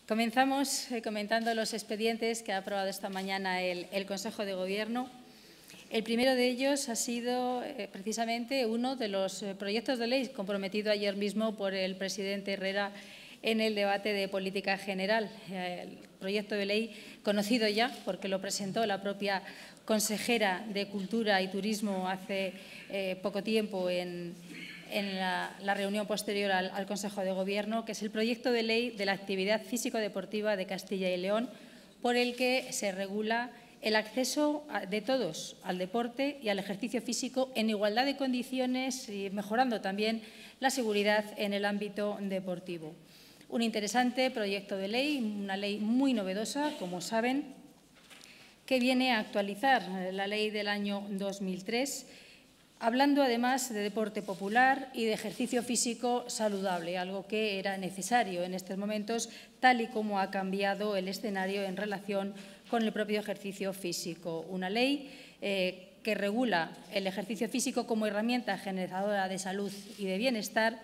Comenzamos comentando los expedientes que ha aprobado esta mañana el Consejo de Gobierno. El primero de ellos ha sido precisamente uno de los proyectos de ley comprometido ayer mismo por el presidente Herrera en el debate de política general. El proyecto de ley conocido ya porque lo presentó la propia consejera de Cultura y Turismo hace poco tiempo en la reunión posterior al Consejo de Gobierno, que es el proyecto de ley de la actividad físico-deportiva de Castilla y León, por el que se regula el acceso de todos al deporte y al ejercicio físico en igualdad de condiciones y mejorando también la seguridad en el ámbito deportivo. Un interesante proyecto de ley, una ley muy novedosa, como saben, que viene a actualizar la ley del año 2003, hablando además de deporte popular y de ejercicio físico saludable, algo que era necesario en estos momentos, tal y como ha cambiado el escenario en relación con el propio ejercicio físico. Una ley que regula el ejercicio físico como herramienta generadora de salud y de bienestar,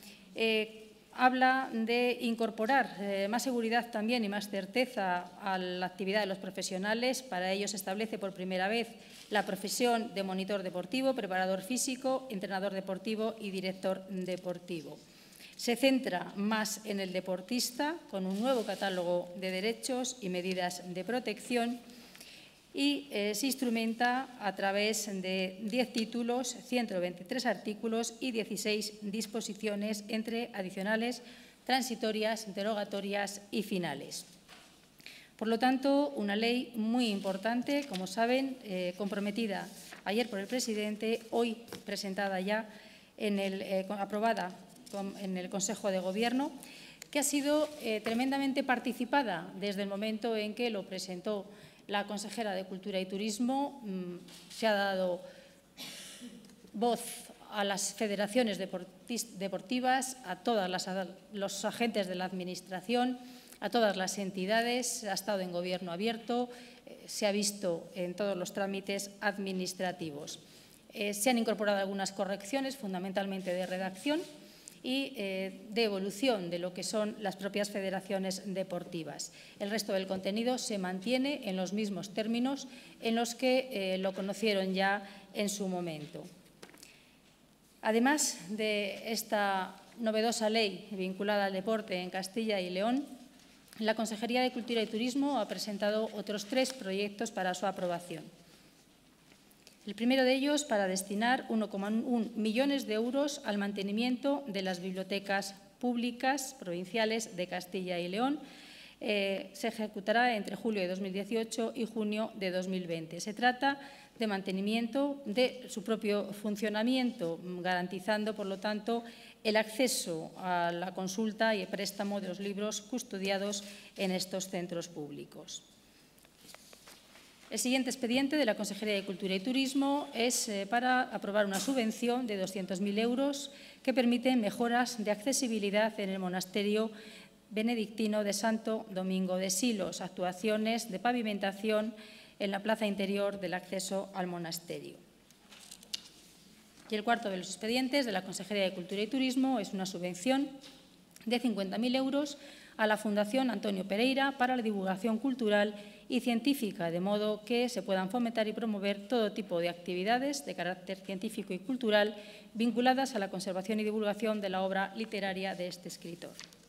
habla de incorporar más seguridad también y más certeza a la actividad de los profesionales. Para ello se establece por primera vez la profesión de monitor deportivo, preparador físico, entrenador deportivo y director deportivo. Se centra más en el deportista con un nuevo catálogo de derechos y medidas de protección y se instrumenta a través de 10 títulos, 123 artículos y 16 disposiciones entre adicionales, transitorias, derogatorias y finales. Por lo tanto, una ley muy importante, como saben, comprometida ayer por el presidente, hoy presentada ya, aprobada en el Consejo de Gobierno, que ha sido tremendamente participada desde el momento en que lo presentó la consejera de Cultura y Turismo. Se ha dado voz a las federaciones deportivas, a todos los agentes de la Administración, a todas las entidades, ha estado en Gobierno abierto, se ha visto en todos los trámites administrativos. Se han incorporado algunas correcciones, fundamentalmente de redacción y de evolución de lo que son las propias federaciones deportivas. El resto del contenido se mantiene en los mismos términos en los que lo conocieron ya en su momento. Además de esta novedosa ley vinculada al deporte en Castilla y León, la Consejería de Cultura y Turismo ha presentado otros 3 proyectos para su aprobación. El primero de ellos para destinar 1,1 millones de euros al mantenimiento de las bibliotecas públicas provinciales de Castilla y León. Se ejecutará entre julio de 2018 y junio de 2020. Se trata de mantenimiento de su propio funcionamiento, garantizando, por lo tanto, el acceso a la consulta y el préstamo de los libros custodiados en estos centros públicos. El siguiente expediente de la Consejería de Cultura y Turismo es para aprobar una subvención de 200.000 euros que permite mejoras de accesibilidad en el monasterio benedictino de Santo Domingo de Silos, actuaciones de pavimentación en la plaza interior del acceso al monasterio. Y el cuarto de los expedientes de la Consejería de Cultura y Turismo es una subvención de 50.000 euros a la Fundación Antonio Pereira para la divulgación cultural y científica, de modo que se puedan fomentar y promover todo tipo de actividades de carácter científico y cultural vinculadas a la conservación y divulgación de la obra literaria de este escritor.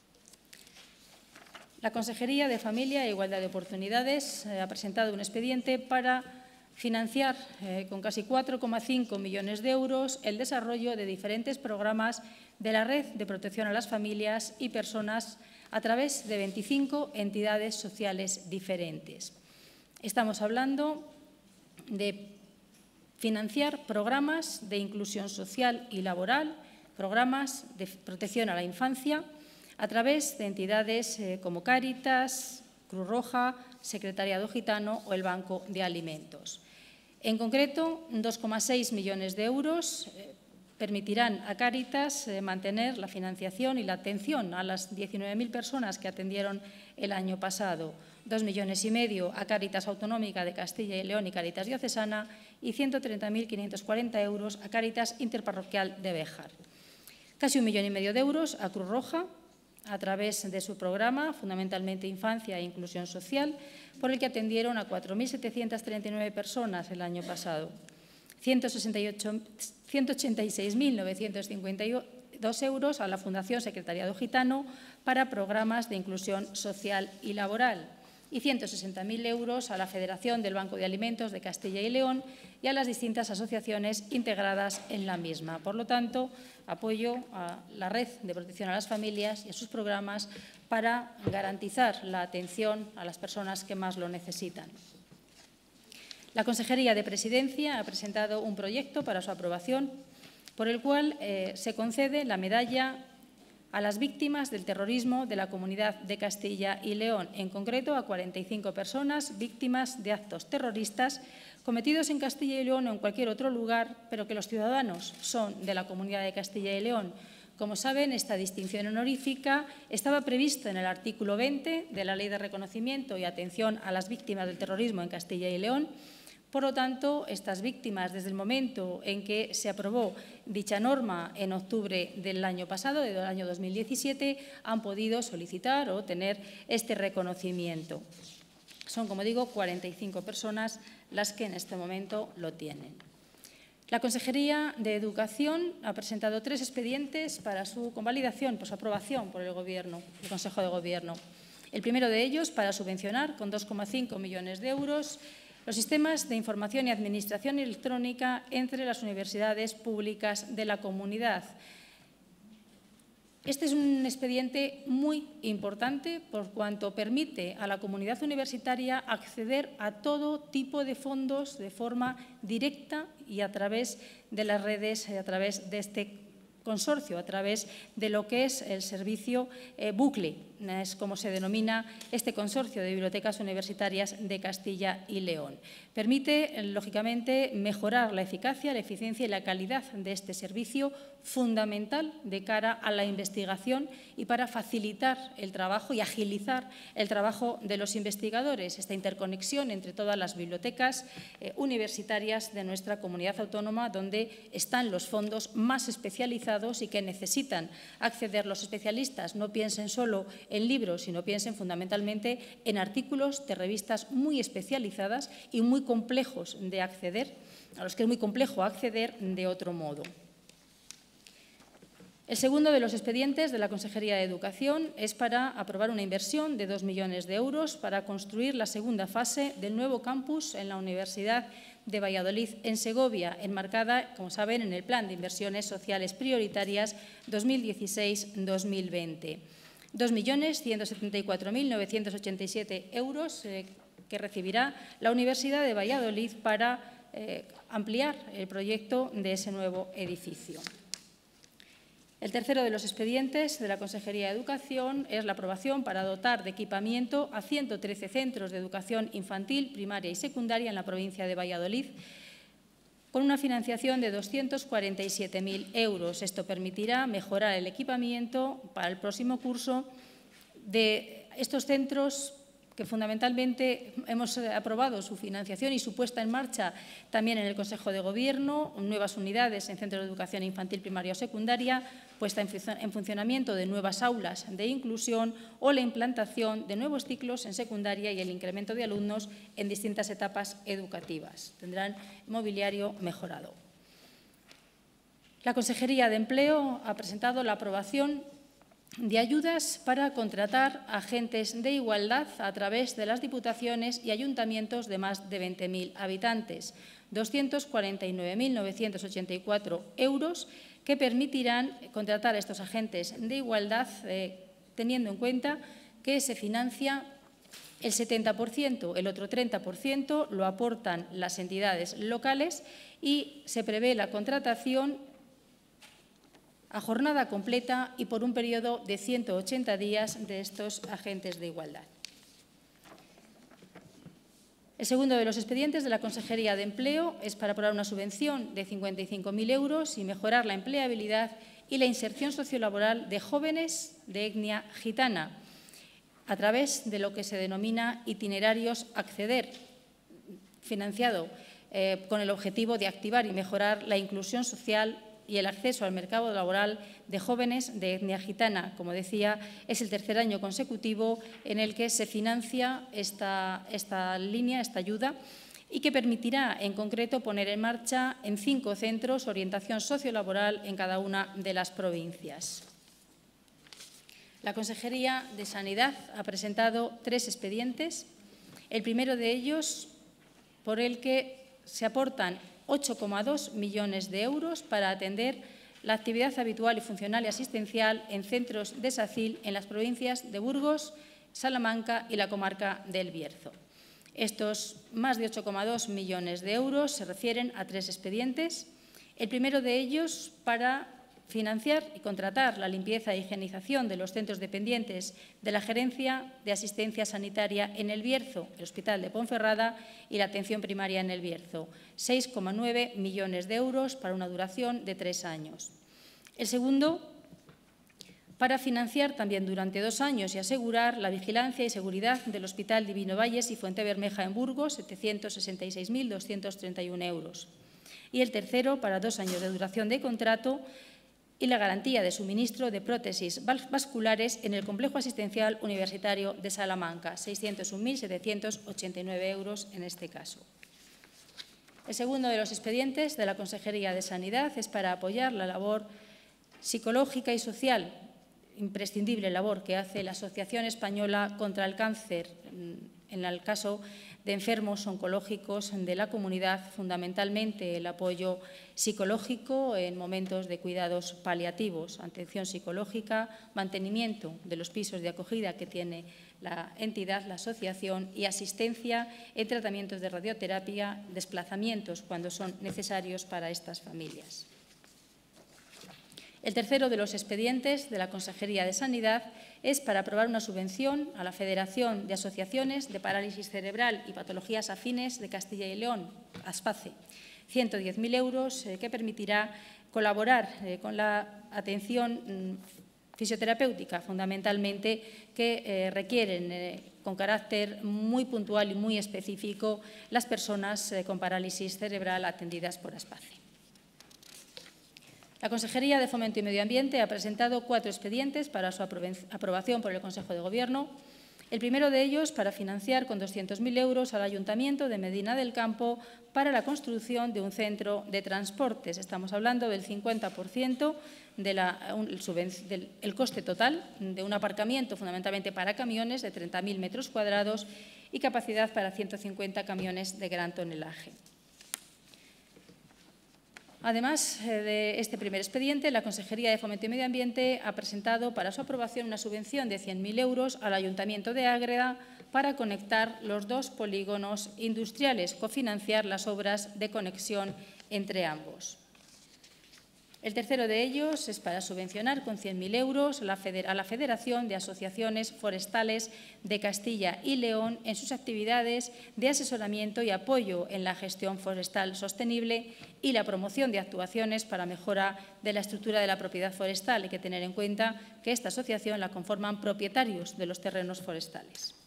La Consejería de Familia e Igualdad de Oportunidades ha presentado un expediente para financiar con casi 4,5 millones de euros el desarrollo de diferentes programas de la Red de Protección a las Familias y Personas a través de 25 entidades sociales diferentes. Estamos hablando de financiar programas de inclusión social y laboral, programas de protección a la infancia, a través de entidades como Cáritas, Cruz Roja, Secretariado Gitano o el Banco de Alimentos. En concreto, 2,6 millones de euros permitirán a Cáritas mantener la financiación y la atención a las 19.000 personas que atendieron el año pasado, 2,5 millones a Cáritas Autonómica de Castilla y León y Cáritas Diocesana y 130.540 euros a Cáritas Interparroquial de Béjar. Casi 1,5 millones de euros a Cruz Roja, a través de su programa, fundamentalmente Infancia e Inclusión Social, por el que atendieron a 4.739 personas el año pasado. 186.952 euros a la Fundación Secretariado Gitano para programas de inclusión social y laboral y 160.000 euros a la Federación del Banco de Alimentos de Castilla y León y a las distintas asociaciones integradas en la misma. Por lo tanto, apoyo a la Red de Protección a las Familias y a sus programas para garantizar la atención a las personas que más lo necesitan. La Consejería de Presidencia ha presentado un proyecto para su aprobación por el cual se concede la medalla a las víctimas del terrorismo de la Comunidad de Castilla y León, en concreto a 45 personas víctimas de actos terroristas cometidos en Castilla y León o en cualquier otro lugar, pero que los ciudadanos son de la Comunidad de Castilla y León. Como saben, esta distinción honorífica estaba prevista en el artículo 20 de la Ley de Reconocimiento y Atención a las Víctimas del Terrorismo en Castilla y León. Por lo tanto, estas víctimas, desde el momento en que se aprobó dicha norma en octubre del año pasado, del año 2017, han podido solicitar o tener este reconocimiento. Son, como digo, 45 personas las que en este momento lo tienen. La Consejería de Educación ha presentado 3 expedientes para su convalidación, por su aprobación por el Consejo de Gobierno. El primero de ellos para subvencionar con 2,5 millones de euros los sistemas de información y administración electrónica entre las universidades públicas de la comunidad. Este es un expediente muy importante por cuanto permite a la comunidad universitaria acceder a todo tipo de fondos de forma directa y a través de las redes, a través de este consorcio, a través de lo que es el servicio bucle, es como se denomina este consorcio de bibliotecas universitarias de Castilla y León. Permite, lógicamente, mejorar la eficacia, la eficiencia y la calidad de este servicio, fundamental de cara a la investigación y para facilitar el trabajo y agilizar el trabajo de los investigadores. Esta interconexión entre todas las bibliotecas universitarias de nuestra comunidad autónoma, donde están los fondos más especializados y que necesitan acceder los especialistas. No piensen solo en libros, sino piensen fundamentalmente en artículos de revistas muy especializadas y muy complejos de acceder, a los que es muy complejo acceder de otro modo. El segundo de los expedientes de la Consejería de Educación es para aprobar una inversión de 2 millones de euros para construir la segunda fase del nuevo campus en la Universidad de Valladolid, en Segovia, enmarcada, como saben, en el Plan de Inversiones Sociales Prioritarias 2016-2020. 2.174.987 euros que recibirá la Universidad de Valladolid para ampliar el proyecto de ese nuevo edificio. El tercero de los expedientes de la Consejería de Educación es la aprobación para dotar de equipamiento a 113 centros de educación infantil, primaria y secundaria en la provincia de Valladolid, con una financiación de 247.000 euros. Esto permitirá mejorar el equipamiento para el próximo curso de estos centros que fundamentalmente hemos aprobado su financiación y su puesta en marcha también en el Consejo de Gobierno, nuevas unidades en centros de educación infantil, primaria o secundaria, puesta en funcionamiento de nuevas aulas de inclusión o la implantación de nuevos ciclos en secundaria y el incremento de alumnos en distintas etapas educativas. Tendrán mobiliario mejorado. La Consejería de Empleo ha presentado la aprobación de ayudas para contratar agentes de igualdad a través de las diputaciones y ayuntamientos de más de 20.000 habitantes, 249.984 euros que permitirán contratar a estos agentes de igualdad teniendo en cuenta que se financia el 70%, el otro 30% lo aportan las entidades locales y se prevé la contratación a jornada completa y por un periodo de 180 días de estos agentes de igualdad. El segundo de los expedientes de la Consejería de Empleo es para aprobar una subvención de 55.000 euros y mejorar la empleabilidad y la inserción sociolaboral de jóvenes de etnia gitana a través de lo que se denomina itinerarios Acceder, financiado con el objetivo de activar y mejorar la inclusión social y el acceso al mercado laboral de jóvenes de etnia gitana. Como decía, es el tercer año consecutivo en el que se financia esta línea, esta ayuda, y que permitirá, en concreto, poner en marcha en 5 centros orientación sociolaboral en cada una de las provincias. La Consejería de Sanidad ha presentado 3 expedientes. El primero de ellos, por el que se aportan 8,2 millones de euros para atender la actividad habitual y funcional y asistencial en centros de SACIL en las provincias de Burgos, Salamanca y la comarca del Bierzo. Estos más de 8,2 millones de euros se refieren a 3 expedientes. El primero de ellos para financiar y contratar la limpieza e higienización de los centros dependientes de la Gerencia de Asistencia Sanitaria en el Bierzo, el Hospital de Ponferrada y la atención primaria en el Bierzo, 6,9 millones de euros para una duración de 3 años. El segundo, para financiar también durante 2 años y asegurar la vigilancia y seguridad del Hospital Divino Valles y Fuente Bermeja en Burgos, 766.231 euros. Y el tercero, para 2 años de duración de contrato y la garantía de suministro de prótesis vasculares en el Complejo Asistencial Universitario de Salamanca, 601.789 euros en este caso. El segundo de los expedientes de la Consejería de Sanidad es para apoyar la labor psicológica y social, imprescindible labor que hace la Asociación Española contra el Cáncer en el caso de enfermos oncológicos de la comunidad, fundamentalmente el apoyo psicológico en momentos de cuidados paliativos, atención psicológica, mantenimiento de los pisos de acogida que tiene la entidad, la asociación, y asistencia en tratamientos de radioterapia, desplazamientos cuando son necesarios para estas familias. El tercero de los expedientes de la Consejería de Sanidad es para aprobar una subvención a la Federación de Asociaciones de Parálisis Cerebral y Patologías Afines de Castilla y León, ASPACE, 110.000 euros, que permitirá colaborar con la atención fisioterapéutica, fundamentalmente, que requieren con carácter muy puntual y muy específico las personas con parálisis cerebral atendidas por ASPACE. La Consejería de Fomento y Medio Ambiente ha presentado 4 expedientes para su aprobación por el Consejo de Gobierno. El primero de ellos para financiar con 200.000 euros al Ayuntamiento de Medina del Campo para la construcción de un centro de transportes. Estamos hablando del 50% del coste total de un aparcamiento fundamentalmente para camiones de 30.000 metros cuadrados y capacidad para 150 camiones de gran tonelaje. Además de este primer expediente, la Consejería de Fomento y Medio Ambiente ha presentado para su aprobación una subvención de 100.000 euros al Ayuntamiento de Ágreda para conectar los 2 polígonos industriales, cofinanciar las obras de conexión entre ambos. El tercero de ellos es para subvencionar con 100.000 euros a la Federación de Asociaciones Forestales de Castilla y León en sus actividades de asesoramiento y apoyo en la gestión forestal sostenible y la promoción de actuaciones para mejora de la estructura de la propiedad forestal. Hay que tener en cuenta que esta asociación la conforman propietarios de los terrenos forestales.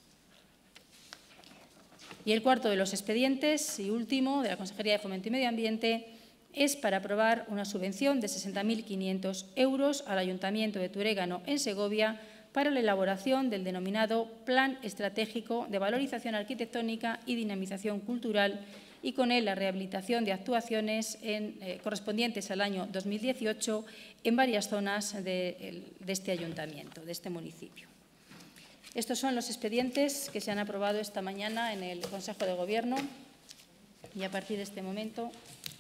Y el cuarto de los expedientes y último de la Consejería de Fomento y Medio Ambiente es para aprobar una subvención de 60.500 euros al Ayuntamiento de Turégano, en Segovia, para la elaboración del denominado Plan Estratégico de Valorización Arquitectónica y Dinamización Cultural y con él la rehabilitación de actuaciones correspondientes al año 2018 en varias zonas de este ayuntamiento, de este municipio. Estos son los expedientes que se han aprobado esta mañana en el Consejo de Gobierno y a partir de este momento…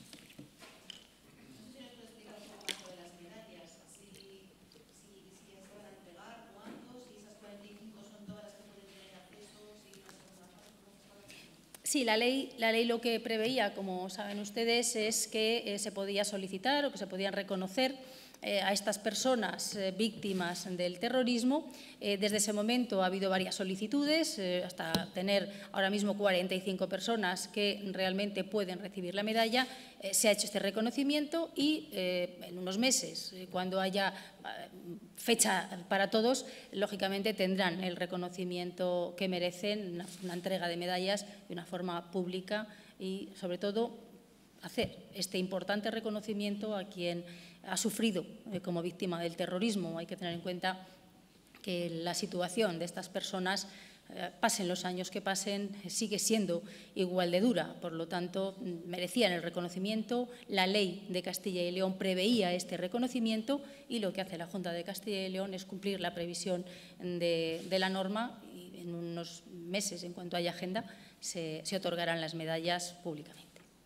Sí, la ley lo que preveía, como saben ustedes, es que se podía solicitar o que se podían reconocer a estas personas víctimas del terrorismo. Desde ese momento ha habido varias solicitudes, hasta tener ahora mismo 45 personas que realmente pueden recibir la medalla. Se ha hecho este reconocimiento y en unos meses, cuando haya fecha para todos, lógicamente tendrán el reconocimiento que merecen, una entrega de medallas de una forma pública y, sobre todo, hacer este importante reconocimiento a quien ha sufrido como víctima del terrorismo. Hay que tener en cuenta que la situación de estas personas, pasen los años que pasen, sigue siendo igual de dura. Por lo tanto, merecían el reconocimiento. La ley de Castilla y León preveía este reconocimiento y lo que hace la Junta de Castilla y León es cumplir la previsión de la norma y en unos meses, en cuanto haya agenda, se otorgarán las medallas públicamente.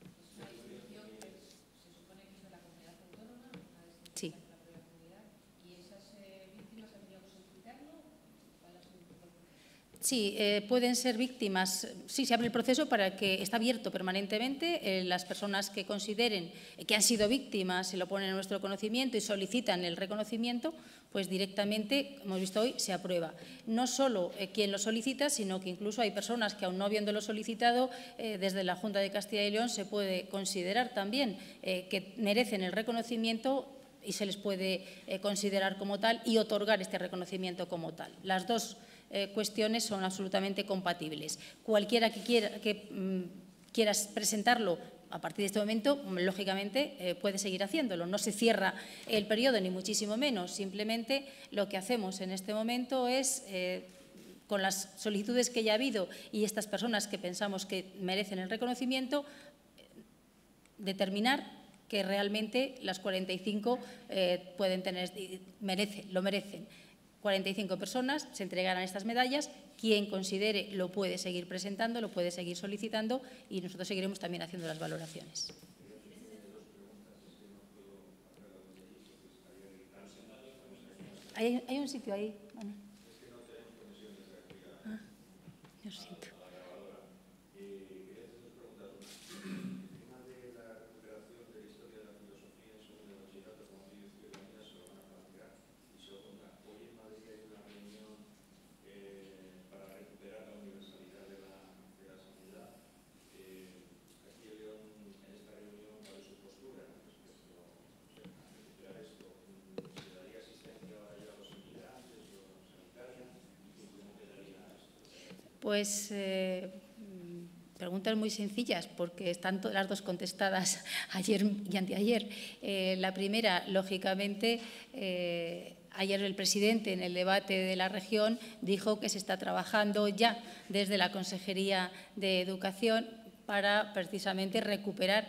Sí. Sí, pueden ser víctimas. Sí, se abre el proceso para que está abierto permanentemente. Las personas que consideren que han sido víctimas, se lo ponen en nuestro conocimiento y solicitan el reconocimiento, pues directamente, como hemos visto hoy, se aprueba. No solo quien lo solicita, sino que incluso hay personas que, aun no habiéndolo solicitado, desde la Junta de Castilla y León se puede considerar también que merecen el reconocimiento y se les puede considerar como tal y otorgar este reconocimiento como tal. Las dos cuestiones son absolutamente compatibles. Cualquiera que quiera presentarlo a partir de este momento, lógicamente, puede seguir haciéndolo. No se cierra el periodo, ni muchísimo menos. Simplemente lo que hacemos en este momento es, con las solicitudes que ya ha habido y estas personas que pensamos que merecen el reconocimiento, determinar que realmente las 45 lo merecen. 45 personas se entregarán estas medallas. Quien considere lo puede seguir presentando, lo puede seguir solicitando y nosotros seguiremos también haciendo las valoraciones. Hay un sitio ahí. Bueno. Lo siento. Pues preguntas muy sencillas, porque están las dos contestadas ayer y anteayer. La primera, lógicamente, ayer el presidente en el debate de la región dijo que se está trabajando ya desde la Consejería de Educación para precisamente recuperar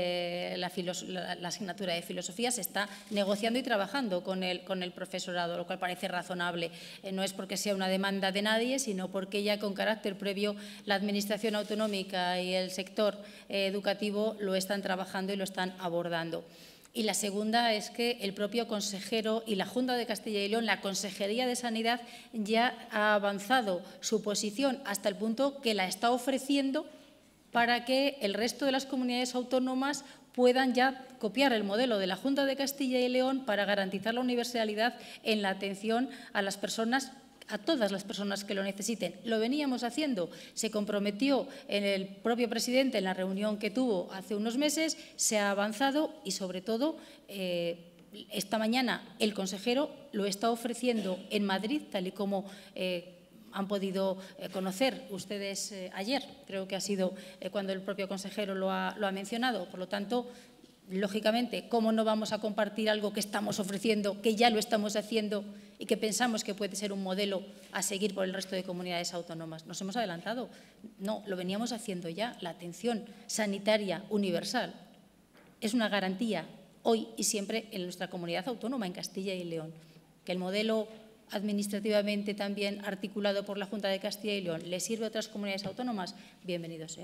la asignatura de filosofía. Se está negociando y trabajando con el profesorado, lo cual parece razonable. No es porque sea una demanda de nadie, sino porque ya con carácter previo la Administración autonómica y el sector educativo lo están trabajando y lo están abordando. Y la segunda es que el propio consejero y la Junta de Castilla y León, la Consejería de Sanidad, ya ha avanzado su posición hasta el punto que la está ofreciendo para que el resto de las comunidades autónomas puedan ya copiar el modelo de la Junta de Castilla y León para garantizar la universalidad en la atención a las personas, a todas las personas que lo necesiten. Lo veníamos haciendo, se comprometió el propio presidente en la reunión que tuvo hace unos meses, se ha avanzado y, sobre todo, esta mañana el consejero lo está ofreciendo en Madrid, tal y como han podido conocer ustedes ayer. Creo que ha sido cuando el propio consejero lo ha mencionado. Por lo tanto, lógicamente, ¿cómo no vamos a compartir algo que estamos ofreciendo, que ya lo estamos haciendo y que pensamos que puede ser un modelo a seguir por el resto de comunidades autónomas? ¿Nos hemos adelantado? No, lo veníamos haciendo ya. La atención sanitaria universal es una garantía hoy y siempre en nuestra comunidad autónoma, en Castilla y León. Que el modelo administrativamente también articulado por la Junta de Castilla y León le sirve a otras comunidades autónomas, bienvenido sea.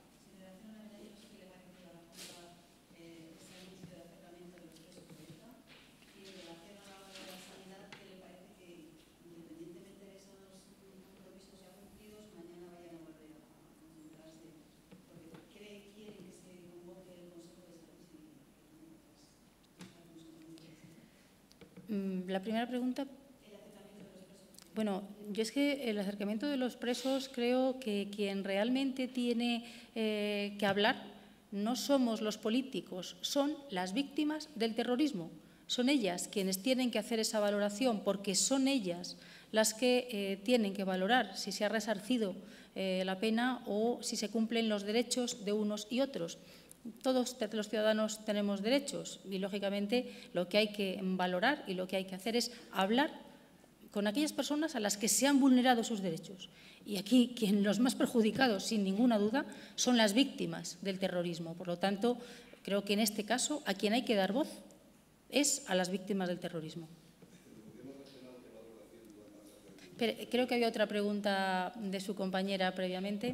La primera pregunta. Bueno, yo es que el acercamiento de los presos creo que quien realmente tiene que hablar no somos los políticos, son las víctimas del terrorismo. Son ellas quienes tienen que hacer esa valoración, porque son ellas las que tienen que valorar si se ha resarcido la pena o si se cumplen los derechos de unos y otros. Todos los ciudadanos tenemos derechos y, lógicamente, lo que hay que valorar y lo que hay que hacer es hablar con aquellas personas a las que se han vulnerado sus derechos. Y aquí los más perjudicados, sin ninguna duda, son las víctimas del terrorismo. Por lo tanto, creo que en este caso a quien hay que dar voz es a las víctimas del terrorismo. Pero creo que había otra pregunta de su compañera previamente.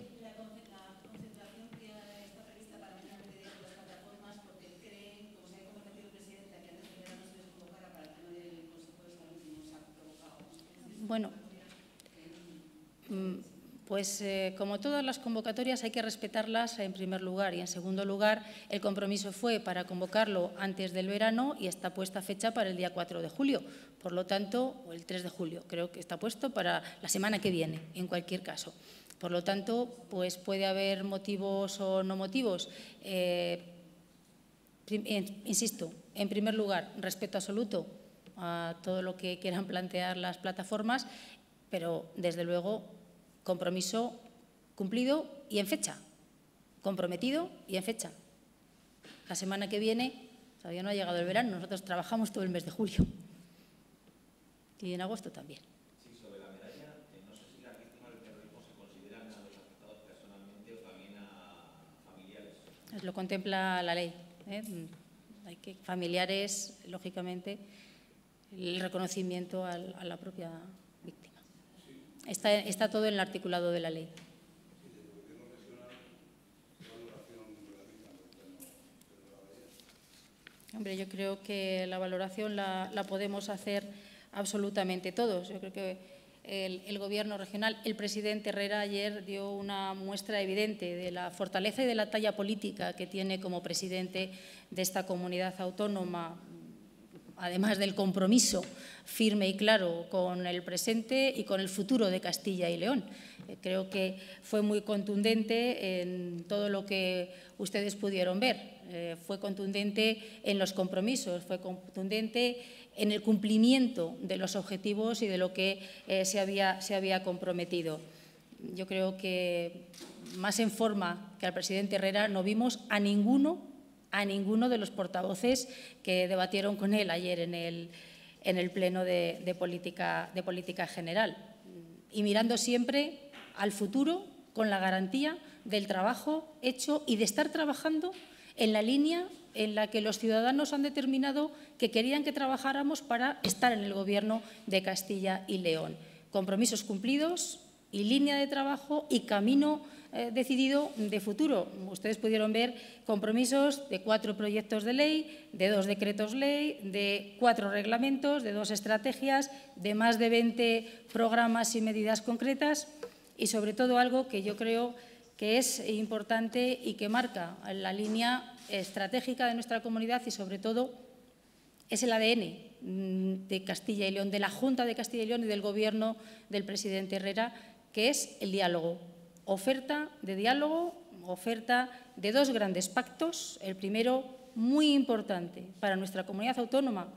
Bueno, pues como todas las convocatorias hay que respetarlas en primer lugar y en segundo lugar el compromiso fue para convocarlo antes del verano y está puesta fecha para el día 4 de julio. Por lo tanto, o el 3 de julio, creo que está puesto para la semana que viene, en cualquier caso. Por lo tanto, pues puede haber motivos o no motivos. Insisto, en primer lugar, respeto absoluto a todo lo que quieran plantear las plataformas, pero, desde luego, compromiso cumplido y en fecha, comprometido y en fecha. La semana que viene, todavía no ha llegado el verano, nosotros trabajamos todo el mes de julio y en agosto también. Sí, sobre la medalla, no sé si las víctimas del terrorismo se consideran a los afectados personalmente o también a familiares. Lo contempla la ley. Hay que familiares, lógicamente, el reconocimiento a la propia víctima. Está todo en el articulado de la ley. Hombre, yo creo que la valoración la podemos hacer absolutamente todos. Yo creo que el Gobierno regional, el presidente Herrera ayer dio una muestra evidente de la fortaleza y de la talla política que tiene como presidente de esta comunidad autónoma, además del compromiso firme y claro con el presente y con el futuro de Castilla y León. Creo que fue muy contundente en todo lo que ustedes pudieron ver. Fue contundente en los compromisos, fue contundente en el cumplimiento de los objetivos y de lo que se había comprometido. Yo creo que, más en forma que al presidente Herrera, no vimos a ninguno de los portavoces que debatieron con él ayer en el Pleno de Política General. Y mirando siempre al futuro con la garantía del trabajo hecho y de estar trabajando en la línea en la que los ciudadanos han determinado que querían que trabajáramos para estar en el Gobierno de Castilla y León. Compromisos cumplidos y línea de trabajo y camino decidido de futuro. Ustedes pudieron ver compromisos de 4 proyectos de ley, de 2 decretos ley, de 4 reglamentos, de 2 estrategias, de más de 20 programas y medidas concretas y, sobre todo, algo que yo creo que es importante y que marca la línea estratégica de nuestra comunidad y, sobre todo, es el ADN de Castilla y León, de la Junta de Castilla y León y del Gobierno del presidente Herrera, que es el diálogo. Oferta de diálogo, oferta de 2 grandes pactos. El primero, muy importante para nuestra comunidad autónoma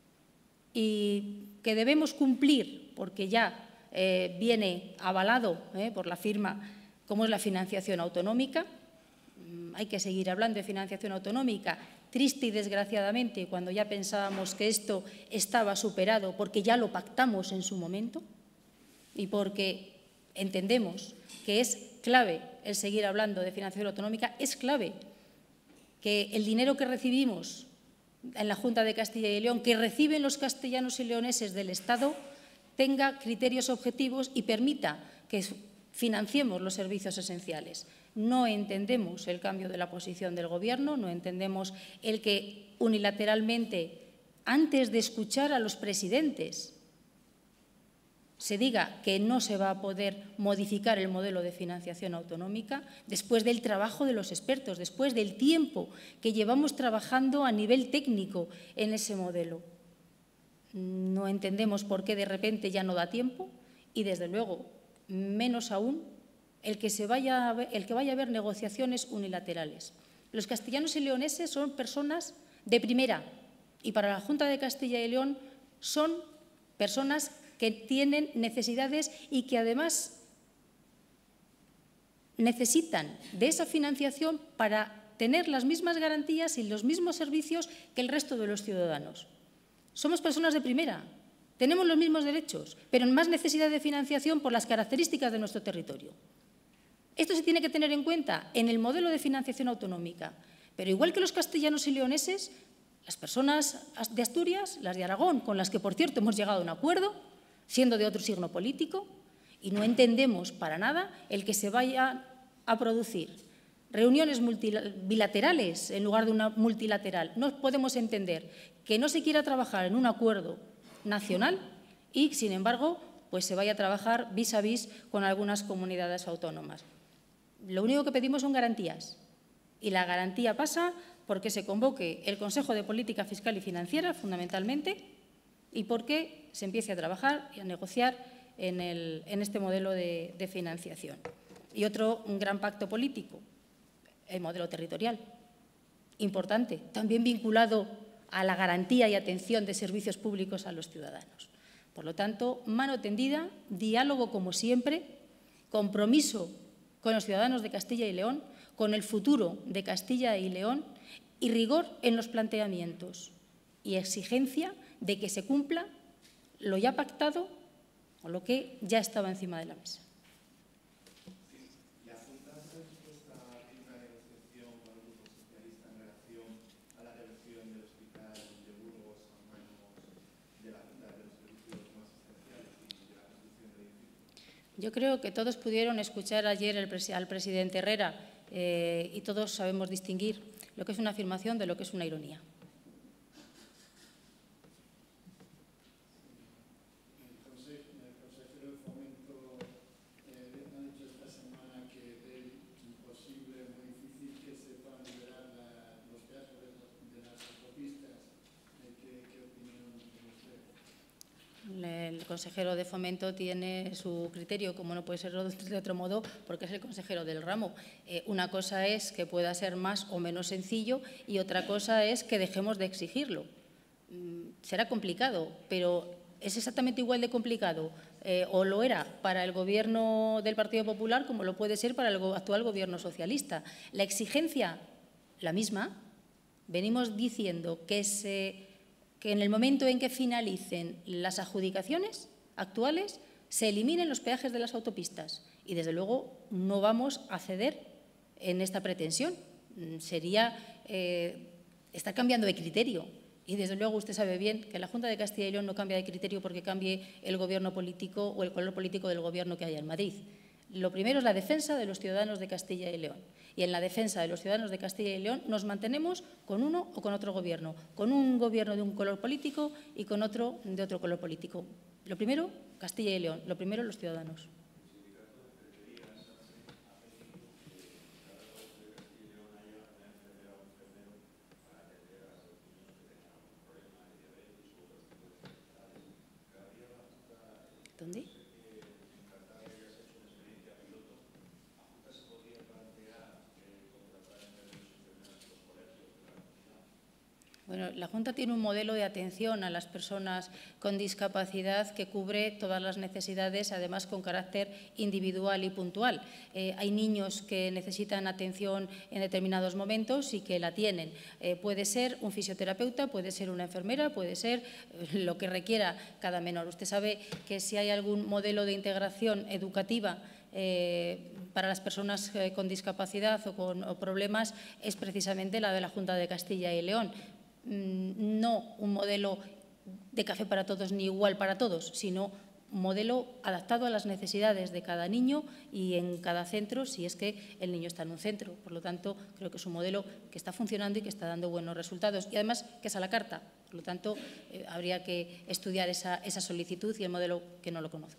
y que debemos cumplir porque ya viene avalado por la firma, como es la financiación autonómica. Hay que seguir hablando de financiación autonómica, triste y desgraciadamente, cuando ya pensábamos que esto estaba superado porque ya lo pactamos en su momento y porque entendemos que es clave el seguir hablando de financiación autonómica, es clave que el dinero que recibimos en la Junta de Castilla y León, que reciben los castellanos y leoneses del Estado, tenga criterios objetivos y permita que financiemos los servicios esenciales. No entendemos el cambio de la posición del Gobierno, no entendemos el que unilateralmente, antes de escuchar a los presidentes, se diga que no se va a poder modificar el modelo de financiación autonómica después del trabajo de los expertos, después del tiempo que llevamos trabajando a nivel técnico en ese modelo. No entendemos por qué de repente ya no da tiempo y, desde luego, menos aún el que vaya a haber negociaciones unilaterales. Los castellanos y leoneses son personas de primera y para la Junta de Castilla y León son personas que tienen necesidades y que además necesitan de esa financiación para tener las mismas garantías y los mismos servicios que el resto de los ciudadanos. Somos personas de primera, tenemos los mismos derechos, pero en más necesidad de financiación por las características de nuestro territorio. Esto se tiene que tener en cuenta en el modelo de financiación autonómica, pero igual que los castellanos y leoneses, las personas de Asturias, las de Aragón, con las que, por cierto, hemos llegado a un acuerdo, siendo de otro signo político, y no entendemos para nada el que se vaya a producir reuniones bilaterales en lugar de una multilateral. No podemos entender que no se quiera trabajar en un acuerdo nacional y, sin embargo, pues se vaya a trabajar vis a vis con algunas comunidades autónomas. Lo único que pedimos son garantías, y la garantía pasa porque se convoque el Consejo de Política Fiscal y Financiera, fundamentalmente, y porque se empiece a trabajar y a negociar en este modelo de financiación. Y otro gran pacto político, el modelo territorial, importante, también vinculado a la garantía y atención de servicios públicos a los ciudadanos. Por lo tanto, mano tendida, diálogo como siempre, compromiso con los ciudadanos de Castilla y León, con el futuro de Castilla y León y rigor en los planteamientos y exigencia de que se cumpla lo ya pactado o lo que ya estaba encima de la mesa. ¿La Junta de Respuesta tiene una negociación con el Grupo Socialista en relación a la reversión del Hospital de Burgos a manos de la Junta de los Servicios no asistenciales y de la construcción del edificio? Yo creo que todos pudieron escuchar ayer al presidente Herrera y todos sabemos distinguir lo que es una afirmación de lo que es una ironía. El consejero de Fomento tiene su criterio, como no puede ser de otro modo, porque es el consejero del ramo. Una cosa es que pueda ser más o menos sencillo y otra cosa es que dejemos de exigirlo. Será complicado, pero es exactamente igual de complicado, o lo era para el Gobierno del Partido Popular como lo puede ser para el actual Gobierno socialista. La exigencia, la misma. Venimos diciendo que en el momento en que finalicen las adjudicaciones actuales se eliminen los peajes de las autopistas y, desde luego, no vamos a ceder en esta pretensión. Sería estar cambiando de criterio y, desde luego, usted sabe bien que la Junta de Castilla y León no cambia de criterio porque cambie el gobierno político o el color político del gobierno que haya en Madrid. Lo primero es la defensa de los ciudadanos de Castilla y León. Y en la defensa de los ciudadanos de Castilla y León nos mantenemos con uno o con otro gobierno, con un gobierno de un color político y con otro de otro color político. Lo primero, Castilla y León. Lo primero, los ciudadanos. ¿Dónde? Bueno, la Junta tiene un modelo de atención a las personas con discapacidad que cubre todas las necesidades, además con carácter individual y puntual. Hay niños que necesitan atención en determinados momentos y que la tienen. Puede ser un fisioterapeuta, puede ser una enfermera, puede ser lo que requiera cada menor. Usted sabe que si hay algún modelo de integración educativa para las personas con discapacidad o con problemas es precisamente la de la Junta de Castilla y León. No un modelo de café para todos ni igual para todos, sino un modelo adaptado a las necesidades de cada niño y en cada centro, si es que el niño está en un centro. Por lo tanto, creo que es un modelo que está funcionando y que está dando buenos resultados. Y además que es a la carta. Por lo tanto, habría que estudiar esa solicitud y el modelo que no lo conozco.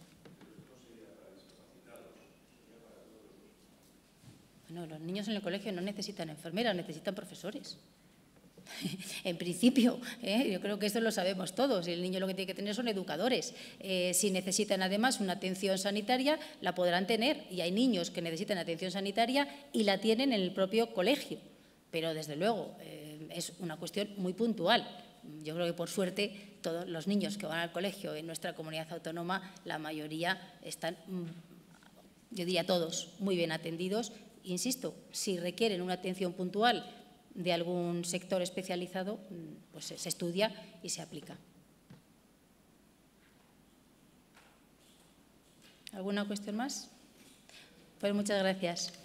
Bueno, los niños en el colegio no necesitan enfermeras, necesitan profesores. En principio, yo creo que esto lo sabemos todos. El niño lo que tiene que tener son educadores. Si necesitan además una atención sanitaria, la podrán tener. Y hay niños que necesitan atención sanitaria y la tienen en el propio colegio. Pero, desde luego, es una cuestión muy puntual. Yo creo que, por suerte, todos los niños que van al colegio en nuestra comunidad autónoma, la mayoría están, yo diría todos, muy bien atendidos insisto, si requieren una atención puntual de algún sector especializado, pues se estudia y se aplica. ¿Alguna cuestión más? Pues muchas gracias.